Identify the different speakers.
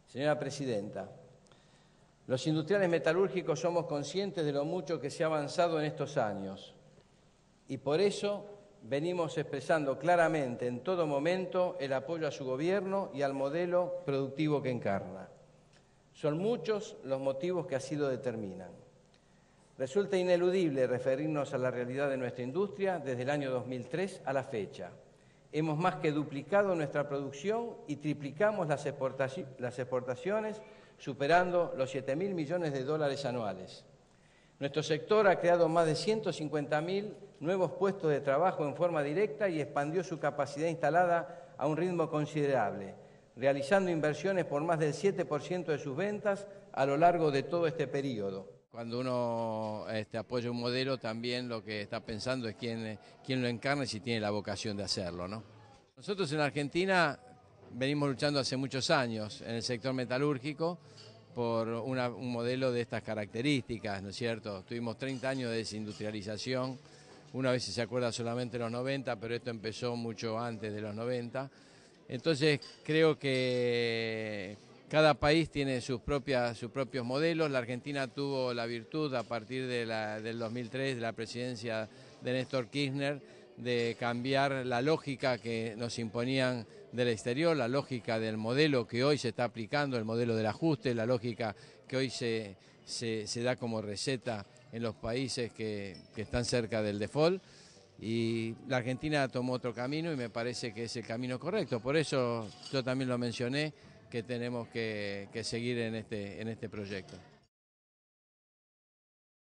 Speaker 1: Señora Presidenta, los industriales metalúrgicos somos conscientes de lo mucho que se ha avanzado en estos años y por eso venimos expresando claramente en todo momento el apoyo a su gobierno y al modelo productivo que encarna. Son muchos los motivos que así lo determinan. Resulta ineludible referirnos a la realidad de nuestra industria desde el año 2003 a la fecha. Hemos más que duplicado nuestra producción y triplicamos las exportaciones, superando los 7.000 millones de dólares anuales. Nuestro sector ha creado más de 150.000 nuevos puestos de trabajo en forma directa y expandió su capacidad instalada a un ritmo considerable, realizando inversiones por más del 7% de sus ventas a lo largo de todo este periodo. Cuando uno apoya un modelo, también lo que está pensando es quién lo encarna y si tiene la vocación de hacerlo, ¿no? Nosotros en Argentina venimos luchando hace muchos años en el sector metalúrgico por un modelo de estas características, ¿no es cierto? Tuvimos 30 años de desindustrialización, una vez se acuerda solamente de los 90, pero esto empezó mucho antes de los 90. Entonces creo que cada país tiene sus propios modelos. La Argentina tuvo la virtud a partir del 2003, de la presidencia de Néstor Kirchner, de cambiar la lógica que nos imponían del exterior, la lógica del modelo que hoy se está aplicando, el modelo del ajuste, la lógica que hoy se da como receta en los países que están cerca del default. Y la Argentina tomó otro camino y me parece que es el camino correcto. Por eso yo también lo mencioné, que tenemos que seguir en este proyecto.